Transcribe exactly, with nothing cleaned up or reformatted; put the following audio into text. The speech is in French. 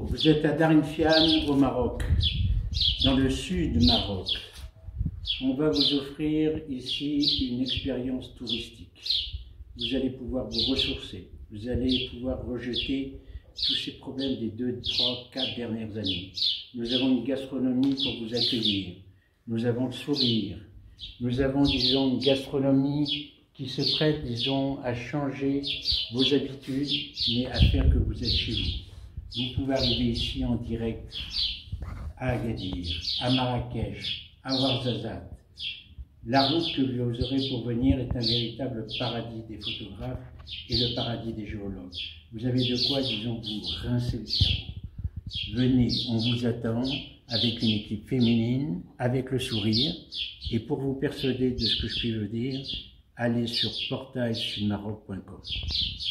Bonjour, vous êtes à Dar El Fiane au Maroc, dans le sud du Maroc. On va vous offrir ici une expérience touristique. Vous allez pouvoir vous ressourcer, vous allez pouvoir rejeter tous ces problèmes des deux, trois, quatre dernières années. Nous avons une gastronomie pour vous accueillir, nous avons le sourire, nous avons, disons, une gastronomie qui se prête, disons, à changer vos habitudes, mais à faire que vous êtes chez vous. Vous pouvez arriver ici en direct à Agadir, à Marrakech, à Ouarzazate. La route que vous aurez pour venir est un véritable paradis des photographes et le paradis des géologues. Vous avez de quoi, disons, vous rincer le cerveau. Venez, on vous attend avec une équipe féminine, avec le sourire. Et pour vous persuader de ce que je puis vous dire, allez sur portail sud maroc point com.